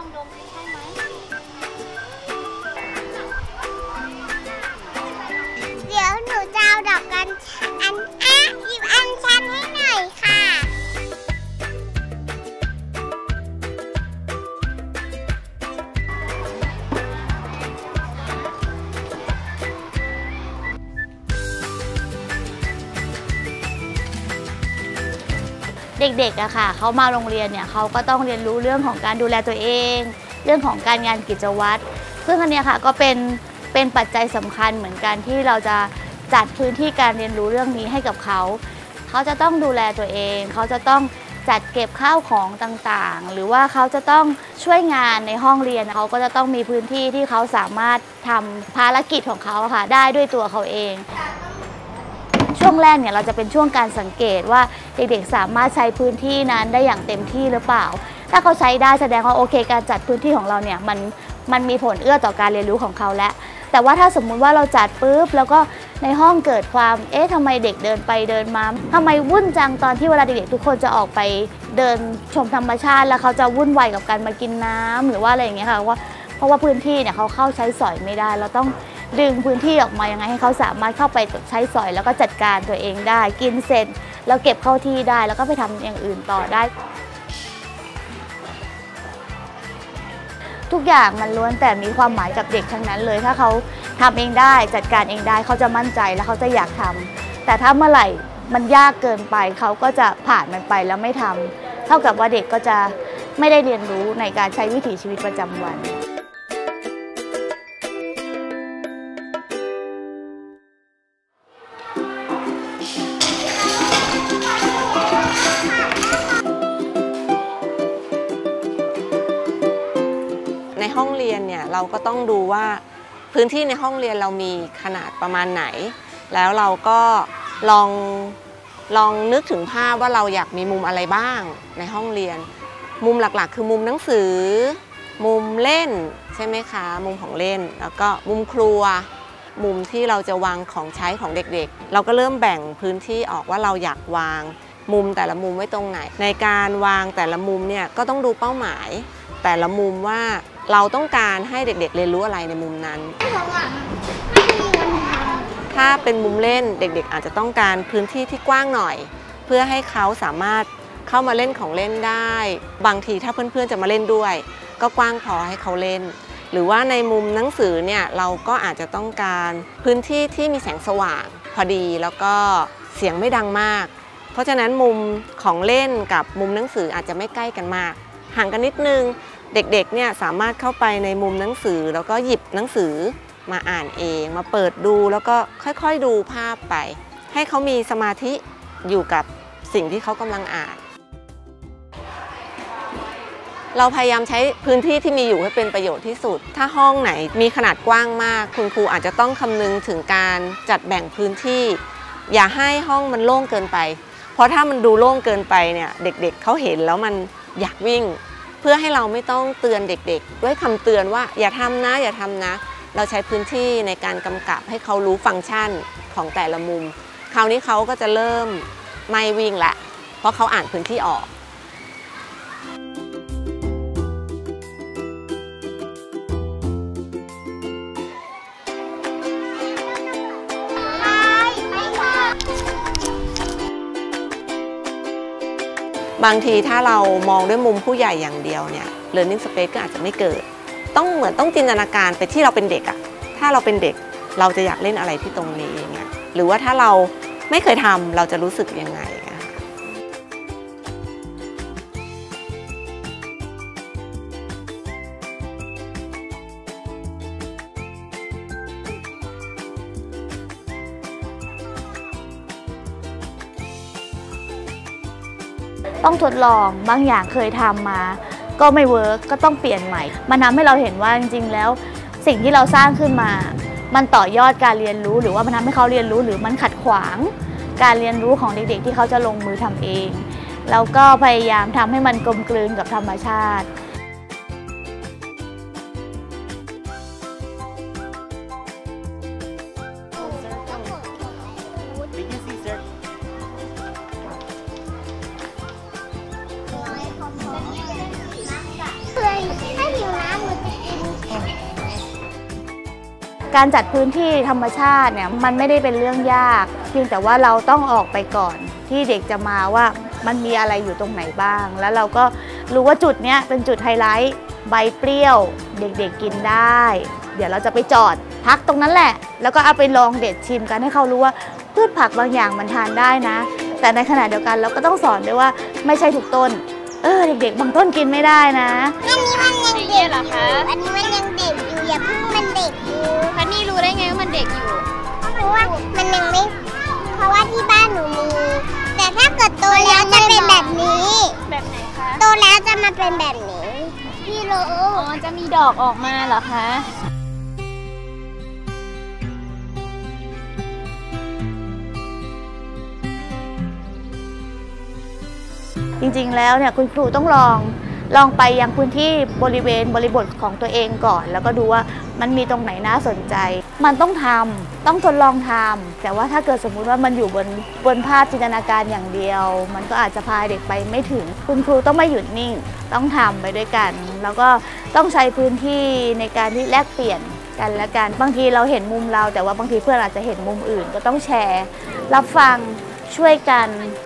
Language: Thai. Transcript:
องดมใช่ไหมเดี๋ยวหนูจะเอาดอกกันยิบอัญชันให้หน่อยค่ะเด็กๆอะค่ะเขามาโรงเรียนเนี่ยเขาก็ต้องเรียนรู้เรื่องของการดูแลตัวเองเรื่องของการงานกิจวัตรซึ่งอันนี้ค่ะก็เป็นปัจจัยสำคัญเหมือนกันที่เราจะจัดพื้นที่การเรียนรู้เรื่องนี้ให้กับเขาจะต้องดูแลตัวเองเขาจะต้องจัดเก็บข้าวของต่างๆหรือว่าเขาจะต้องช่วยงานในห้องเรียนเขาก็จะต้องมีพื้นที่ที่เขาสามารถทำภารกิจของเขาค่ะได้ด้วยตัวเขาเองช่วงแรกเนี่ยเราจะเป็นช่วงการสังเกตว่าเด็กๆสามารถใช้พื้นที่นั้นได้อย่างเต็มที่หรือเปล่าถ้าเขาใช้ได้แสดงว่าโอเคการจัดพื้นที่ของเราเนี่ยมันมีผลเอื้อต่อการเรียนรู้ของเขาแล้วแต่ว่าถ้าสมมุติว่าเราจัดปุ๊บแล้วก็ในห้องเกิดความทำไมเด็กเดินไปเดินมาทำไมวุ่นจังตอนที่เวลาเด็กๆทุกคนจะออกไปเดินชมธรรมชาติแล้วเขาจะวุ่นวายกับการมากินน้ำหรือว่าอะไรอย่างเงี้ยค่ะเพราะว่าพื้นที่เนี่ยเขาเข้าใช้สอยไม่ได้เราต้องดึงพื้นที่ออกมายังไงให้เขาสามารถเข้าไปใช้สอยแล้วก็จัดการตัวเองได้กินเสร็จแล้วเก็บเข้าที่ได้แล้วก็ไปทำอย่างอื่นต่อได้ทุกอย่างมันล้วนแต่มีความหมายกับเด็กทั้งนั้นเลยถ้าเขาทำเองได้จัดการเองได้เขาจะมั่นใจแล้วเขาจะอยากทำแต่ถ้าเมื่อไหร่มันยากเกินไปเขาก็จะผ่านมันไปแล้วไม่ทำเท่ากับว่าเด็กก็จะไม่ได้เรียนรู้ในการใช้วิถีชีวิตประจำวันในห้องเรียนเนี่ยเราก็ต้องดูว่าพื้นที่ในห้องเรียนเรามีขนาดประมาณไหนแล้วเราก็ลองนึกถึงภาพว่าเราอยากมีมุมอะไรบ้างในห้องเรียนมุมหลักๆคือมุมหนังสือมุมเล่นใช่ไหมคะมุมของเล่นแล้วก็มุมครัวมุมที่เราจะวางของใช้ของเด็กๆเราก็เริ่มแบ่งพื้นที่ออกว่าเราอยากวางมุมแต่ละมุมไว้ตรงไหนในการวางแต่ละมุมเนี่ยก็ต้องดูเป้าหมายแต่ละมุมว่าเราต้องการให้เด็กๆเรียนรู้อะไรในมุมนั้นถ้าเป็นมุมเล่นเด็กๆอาจจะต้องการพื้นที่ที่กว้างหน่อยเพื่อให้เขาสามารถเข้ามาเล่นของเล่นได้บางทีถ้าเพื่อนๆจะมาเล่นด้วยก็กว้างพอให้เขาเล่นหรือว่าในมุมหนังสือเนี่ยเราก็อาจจะต้องการพื้นที่ที่มีแสงสว่างพอดีแล้วก็เสียงไม่ดังมากเพราะฉะนั้นมุมของเล่นกับมุมหนังสืออาจจะไม่ใกล้กันมากห่างกันนิดนึงเด็กๆเนี่ยสามารถเข้าไปในมุมหนังสือแล้วก็หยิบหนังสือมาอ่านเองมาเปิดดูแล้วก็ค่อยๆดูภาพไปให้เขามีสมาธิอยู่กับสิ่งที่เขากำลังอ่านเราพยายามใช้พื้นที่ที่มีอยู่ให้เป็นประโยชน์ที่สุดถ้าห้องไหนมีขนาดกว้างมากคุณครูอาจจะต้องคำนึงถึงการจัดแบ่งพื้นที่อย่าให้ห้องมันโล่งเกินไปเพราะถ้ามันดูโล่งเกินไปเนี่ยเด็กๆเขาเห็นแล้วมันอยากวิ่งเพื่อให้เราไม่ต้องเตือนเด็กๆด้วยคำเตือนว่าอย่าทำนะอย่าทำนะเราใช้พื้นที่ในการกำกับให้เขารู้ฟังก์ชันของแต่ละมุมคราวนี้เขาก็จะเริ่มไม่วิ่งละเพราะเขาอ่านพื้นที่ออกบางทีถ้าเรามองด้วยมุมผู้ใหญ่อย่างเดียวเนี่ย learning space ก็อาจจะไม่เกิดต้องจินตนาการไปที่เราเป็นเด็กอะถ้าเราเป็นเด็กเราจะอยากเล่นอะไรที่ตรงนี้อย่างเงี้ยหรือว่าถ้าเราไม่เคยทำเราจะรู้สึกยังไงต้องทดลองบางอย่างเคยทำมาก็ไม่เวิร์กก็ต้องเปลี่ยนใหม่มันทำให้เราเห็นว่าจริงๆแล้วสิ่งที่เราสร้างขึ้นมามันต่อยอดการเรียนรู้หรือว่ามันทำให้เขาเรียนรู้หรือมันขัดขวางการเรียนรู้ของเด็กๆที่เขาจะลงมือทำเองแล้วก็พยายามทำให้มันกลมกลืนกับธรรมชาติให้มีการจัดพื้นที่ธรรมชาติเนี่ยมันไม่ได้เป็นเรื่องยากเพียงแต่ว่าเราต้องออกไปก่อนที่เด็กจะมาว่ามันมีอะไรอยู่ตรงไหนบ้างแล้วเราก็รู้ว่าจุดเนี้ยเป็นจุดไฮไลท์ใบเปรี้ยวเด็กๆกินได้เดี๋ยวเราจะไปจอดพักตรงนั้นแหละแล้วก็เอาไปลองเด็ดชิมกันให้เขารู้ว่าพืชผักบางอย่างมันทานได้นะแต่ในขณะเดียวกันเราก็ต้องสอนด้วยว่าไม่ใช่ทุกต้นเด็กๆบางต้นกินไม่ได้นะอันนี้มันยังเด็กเหรอคะอันนี้มันยังเด็กอยู่อย่าเพิ่งมันเด็กอยู่พันนี่รู้ได้ไงว่ามันเด็กอยู่เพราะว่ามันยังไม่เพราะว่าที่บ้านหนูมีแต่ถ้าเกิดโตแล้วจะเป็นแบบนี้แบบไหนคะโตแล้วจะมาเป็นแบบนี้พี่รู้จะมีดอกออกมาเหรอคะจริงๆแล้วเนี่ยคุณครูต้องลองไปยังพื้นที่บริเวณบริบทของตัวเองก่อนแล้วก็ดูว่ามันมีตรงไหนน่าสนใจมันต้องทดลองทำแต่ว่าถ้าเกิดสมมุติว่ามันอยู่บนภาพจินตนาการอย่างเดียวมันก็อาจจะพาเด็กไปไม่ถึงคุณครูต้องไม่หยุดนิ่งต้องทำไปด้วยกันแล้วก็ต้องใช้พื้นที่ในการที่แลกเปลี่ยนกันและกันบางทีเราเห็นมุมเราแต่ว่าบางทีเพื่อนอาจจะเห็นมุมอื่นก็ต้องแชร์รับฟังช่วยกัน